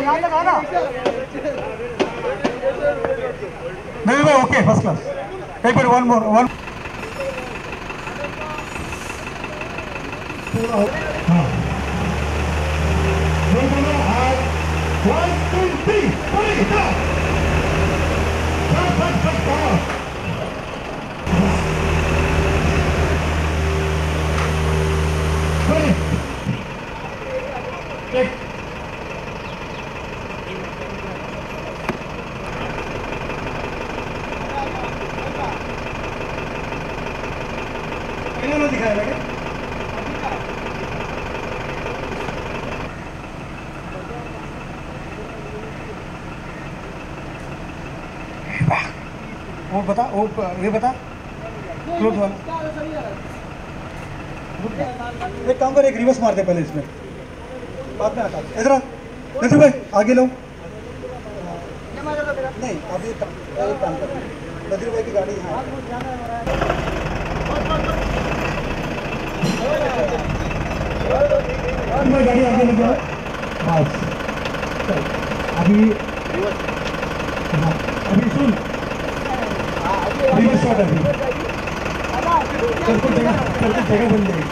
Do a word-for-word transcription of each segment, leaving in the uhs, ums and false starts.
नहीं भाई okay first class एक मिनट वन मोर वन हाँ one two three three start first first first एक इन्होंने दिखाया लगे वो बता वो ये बता क्लोज वाला एक काम कर एक रिवर्स मार दे पहले इसमें बाद में आता इधर नितिन भाई आगे लो नहीं अभी एक काम कर नदीर भाई की गाड़ी यहाँ गाड़ी आगे लग जाओ बस अभी अभी सुन अभी स्टार्ट अभी सबको जगह सबको जगह बन जाएगी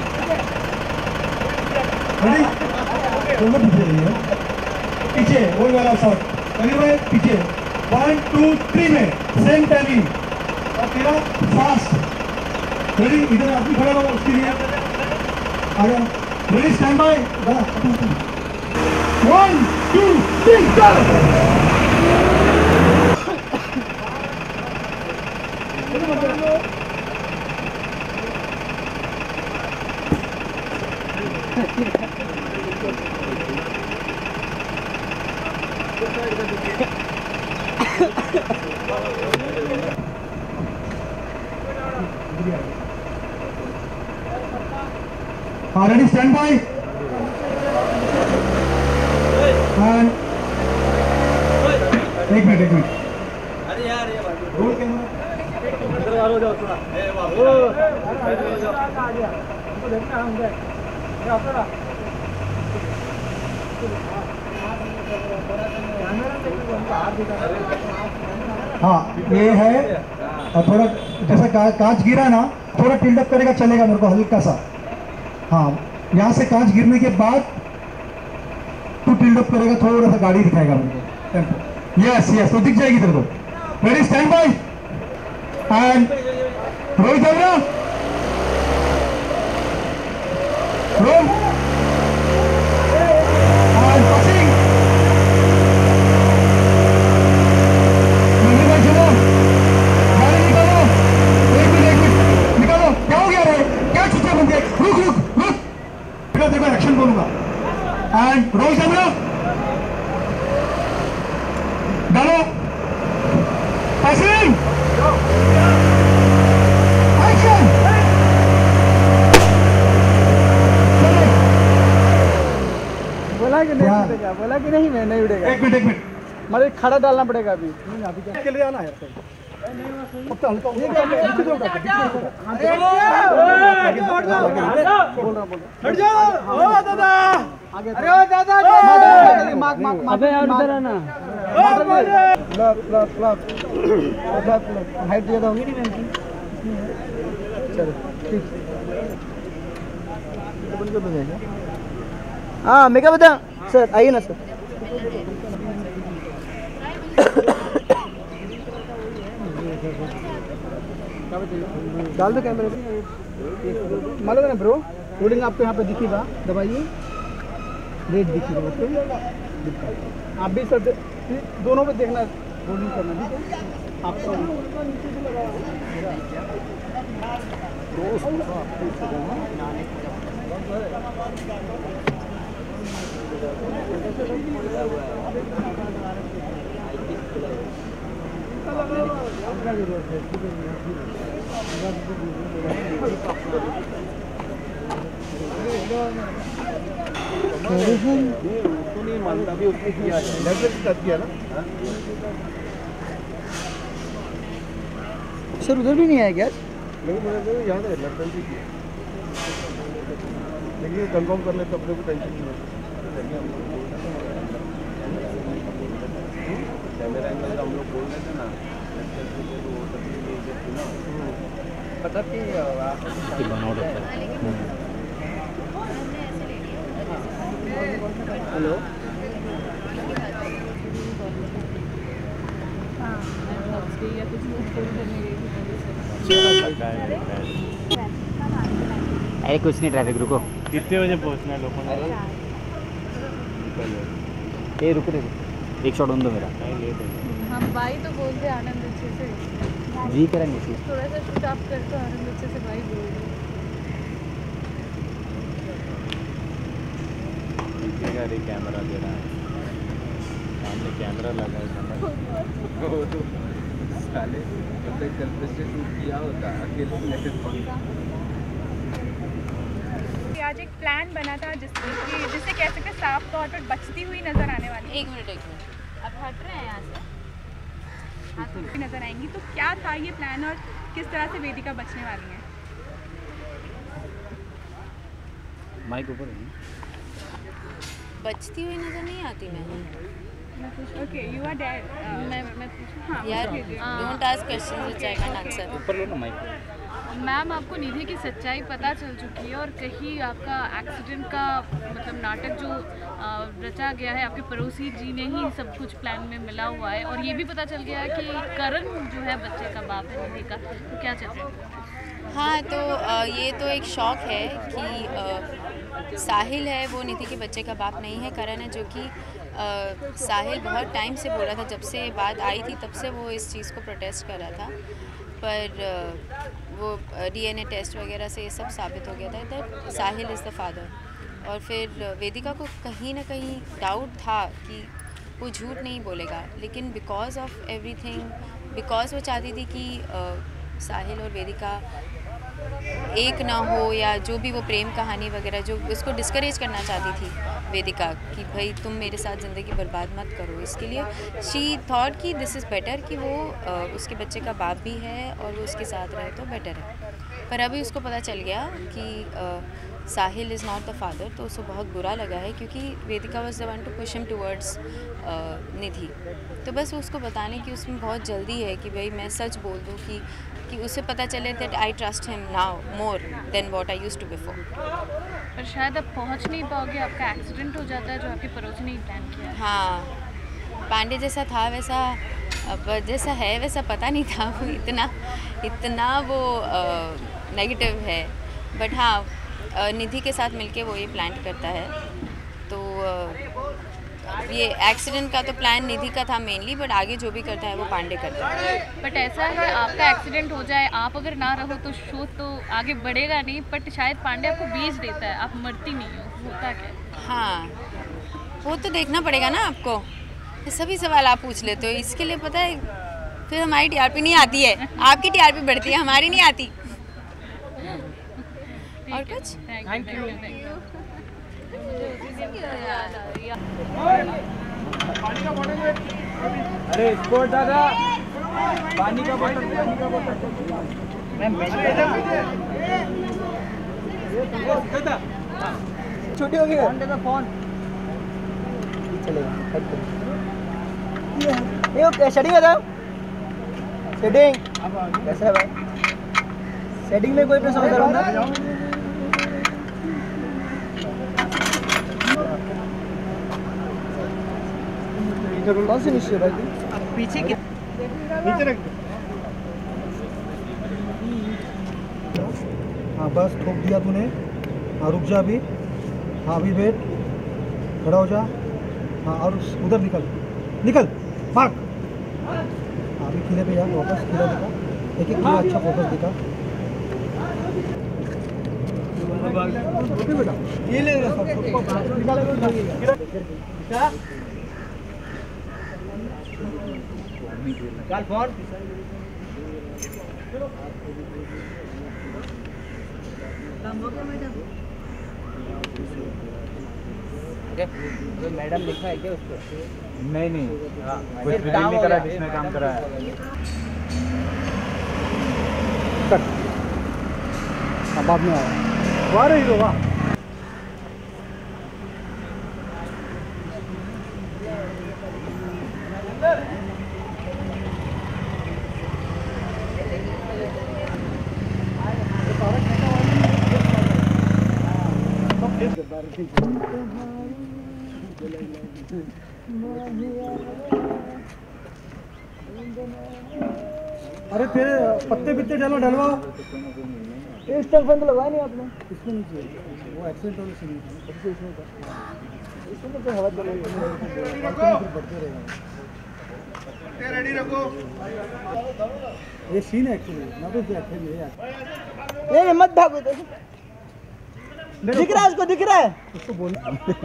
रेडी दोनों पीछे रहिए पीछे वही वाला शॉट अभी भाई पीछे वन टू थ्री में सेम टाइमिंग और तेरा फास्ट रेडी इधर आदमी खड़ा होगा उसके लिए आ जाओ ready stand by one two three start Already stand by. And एक मिनट एक मिनट अरे यार ये रोल कैमरा अंदर वालों जाओ थोड़ा ए बाबू इधर जाओ आ गया हमको देखना है हमसे ये अपना हाँ ये है और थोड़ा जैसा का, कांच गिरा ना थोड़ा टिल्ट अप करेगा चलेगा मेरे को हल्का सा हाँ यहाँ से कांच गिरने के बाद तू टिल्ट अप करेगा थोड़ा सा गाड़ी दिखाएगा मेरे को यस यस तो दिख जाएगी तेरे को ready stand by and roll camera roll and passing चलो गाड़ी निकालो एक मिनट एक मिनट निकालो क्या हो गया रे क्या चुच्चा बन गए रुक रुक रुक फिर देखो एक्शन बोलूंगा एंड रोल कैमरा डालो पासिंग एक्शन बोला कि नहीं उड़ेगा बोला कि नहीं मैं नहीं उड़ेगा एक मिनट एक मिनट मतलब खड़ा डालना पड़ेगा अभी नहीं अभी क्या के लिए आना है अब तो हल्का ये क्या पीछे दो हट जाओ ओ दादा अरे ओ दादा मार्क मार्क अबे यार इधर आना club club club club height ज्यादा होगी नहीं मैम चलो ठीक बन के बजाएगा हां मैं क्या बता सर आइए ना सर डाल दो कैमरे में मालूम है ना ब्रो होल्डिंग आपको यहाँ पे दिखेगा दबाइए रेड दिखेगा उसको आप भी सर दोनों पे देखना होल्डिंग करना ठीक है आपको उसको नहीं मानता भी उसने किया है ना सर उधर भी नहीं आया क्या नहीं मैंने याद है लड़कन भी किया लेकिन कंफर्म कर ले तो अपने को टेंशन नहीं होती कैमरा एंगल हम लोग बोल रहे थे ना, वो तकलीफ थी ना, मतलब कि आपकी बनावट होता है। हेलो, अरे कुछ नहीं, ट्रैफिक रुको। कितने बजे पहुंचना है लोगों ने? ए रुक रे, एक शॉट ऑन दो मेरा। हम भाई तो बोलते आनंद अच्छे से जी करेंगे इसलिए। थोड़ा सा शूट आप कर तो आनंद अच्छे से भाई बोल दो। दिखेगा रे, कैमरा दे रहा है सामने, कैमरा लगा है समझ। वो तो साले अपने गर्लफ्रेंड से शूट किया होता अकेले लेके। आज एक प्लान बना था जिससे जिससे कह सकते साफ तौर पर बचती हुई नजर आने वाली। एक मिनट एक मिनट अब हट रहे हैं यहाँ से, आती नजर आएंगी, तो क्या था ये प्लान और किस तरह से वेदिका बचने वाली है? माइक ऊपर है। बचती हुई नजर नहीं आती मैं। Okay, you are dead. मैं मैं पूछूं? हाँ, यार पूछिए। Don't ask questions which I can answer. ऊपर लो ना माइक। मैम आपको निधि की सच्चाई पता चल चुकी है और कहीं आपका एक्सीडेंट का मतलब नाटक जो अ, रचा गया है आपके पड़ोसी जी ने ही सब कुछ प्लान में मिला हुआ है, और ये भी पता चल गया है कि करण जो है बच्चे का बाप है निधि का, तो क्या चल रहा है? हाँ, तो अ, ये तो एक शौक है कि अ, साहिल है वो निधि के बच्चे का बाप नहीं है, करण है, जो कि अ, साहिल बहुत टाइम से बोल रहा था, जब से बात आई थी तब से वो इस चीज़ को प्रोटेस्ट कर रहा था, पर अ, वो डीएनए टेस्ट वगैरह से ये सब साबित हो गया था that Sahil is the father. और फिर वेदिका को कहीं ना कहीं डाउट था कि वो झूठ नहीं बोलेगा, लेकिन बिकॉज ऑफ एवरीथिंग, बिकॉज वो चाहती थी कि अ, साहिल और वेदिका एक ना हो, या जो भी वो प्रेम कहानी वगैरह जो उसको डिस्करेज करना चाहती थी वेदिका कि भाई तुम मेरे साथ ज़िंदगी बर्बाद मत करो, इसके लिए शी थॉट कि दिस इज़ बेटर कि वो अ, उसके बच्चे का बाप भी है और वो उसके साथ रहे तो बेटर है। पर अभी उसको पता चल गया कि uh, Sahil is not the father, तो उसको बहुत बुरा लगा है क्योंकि Vedika was the one to push him towards Nidhi. तो बस उसको बताने की उसमें बहुत जल्दी है कि भाई मैं सच बोल दूँ कि कि उसे पता चले that I trust him now more than what I used to before. पर शायद अब पहुँच नहीं पाओगे, आपका एक्सीडेंट हो जाता है जो आपके पड़ोसी ने ही प्लान किया है। हाँ, पांडे जैसा था वैसा, अब जैसा है वैसा पता नहीं था, वो इतना इतना वो नेगेटिव है। बट हाँ, अ, निधि के साथ मिलके वो ये प्लान करता है, तो अ, ये एक्सीडेंट का तो प्लान निधि का था मेनली, बट आगे जो भी करता है वो पांडे करता है। बट ऐसा है आपका एक्सीडेंट हो जाए, आप अगर ना रहो तो शो तो आगे बढ़ेगा नहीं, बट शायद पांडे आपको बेच देता है, आप मरती नहीं हो, होता क्या? हाँ, वो तो देखना पड़ेगा ना आपको, ये सभी सवाल आप पूछ लेते हो, इसके लिए पता है फिर हमारी टीआरपी नहीं आती है, आपकी टीआरपी बढ़ती है, हमारी नहीं आती। और कुछ थैंक यू थैंक यू। अरे स्पोर्ट दादा, पानी का बोतल, पानी का बोतल। छोटी हो गई है फोन चलेगा। ये ओके, शेडिंग है ना, शेडिंग कैसा है भाई? शेडिंग में कोई भी समझ रहा है? कौन सी निश्चय भाई? पीछे की नीचे रख। हाँ बस ठोक दिया तूने। हाँ रुक जा अभी। हाँ अभी वेट, खड़ा हो जा। हाँ और उधर निकल निकल भाग। हाँ अभी किले पे जा, वापस किला दिखा, एक एक किला अच्छा फोकस दिखा। बेटा ये ले निकालेगा चल फोन। मैडम लिखा है क्या उसको? नहीं नहीं, कुछ भी नहीं करा जिसने काम करा है। बाद में आया वाह रही हो वाह। अरे तेरे पत्ते बित्ते डालो डलवा। इस तरफ बंद लगवाया नहीं आपने? इसमें नीचे वो एक्सीडेंट होने से नहीं सबसे इसमें था। इसमें तो हवा चलेगी। बढ़ते रहेगा। रेडी रखो। ये सीन है एक्चुअली ना तो एक्चुअली है यार। ये मत भागो इधर। दिख रहा है उसको, दिख रहा है उसको बोल।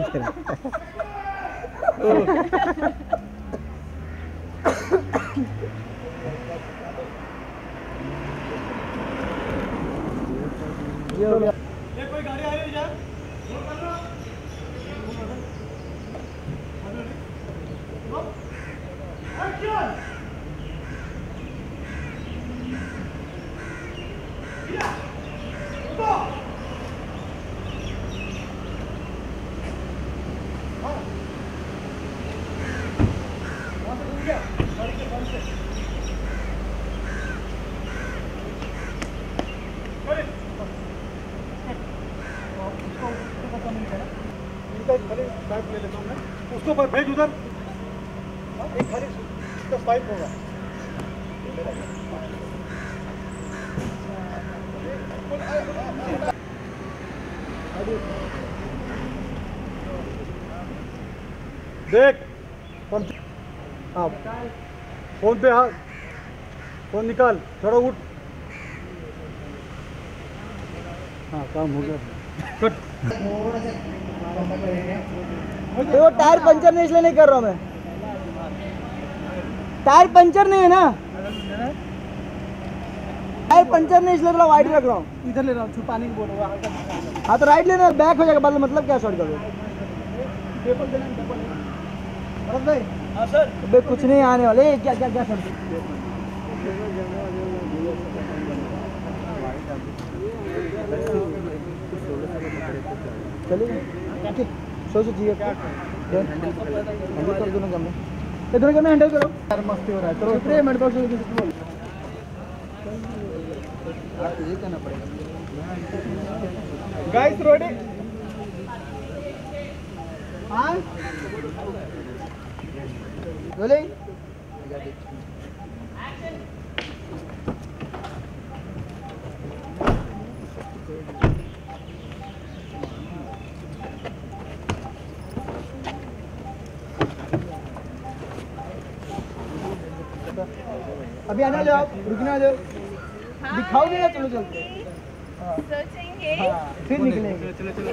ये हो गया। ये कोई गाड़ी आ रही है यार? उसको पर भेज उधर एक खाली उसका पाइप होगा। देख हाँ फोन पे हाथ फोन निकाल थोड़ा उठ। हाँ काम हो गया। कट। वो टायर पंचर नहीं, इसलिए नहीं कर रहा हूँ मैं। टायर पंचर नहीं है ना, टायर पंचर नहीं इसलिए थोड़ा वाइड रख रहा हूँ। इधर ले रहा हूँ छुपाने की बोल रहा हूँ। हाँ तो राइट लेना, बैक हो जाएगा बाद में, मतलब क्या शॉर्ट करो। भाई हाँ सर, अबे कुछ नहीं आने वाले। क्या क्या क्या शॉर्ट चलिए सोचो जी हैंडल कर दो ना कम इधर करना, हैंडल करो यार। मस्ती हो रहा है। चलो प्रे मेरे पास बोल ये करना पड़ेगा। Guys ready? हाँ बोले अभी आने वाले आप, रुकने वाले दिखाओगे ना? चलो चलते सोचेंगे हाँ, फिर निकलेंगे। चलो चलो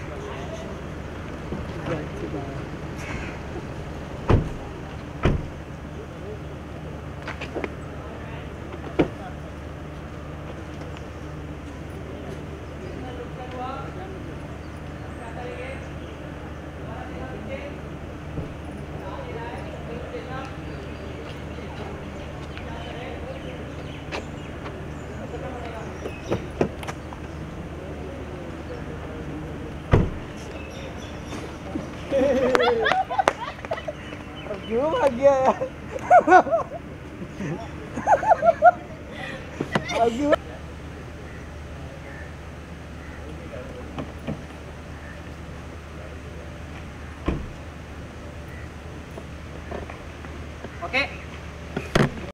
क्यों भाग गया यार? ओके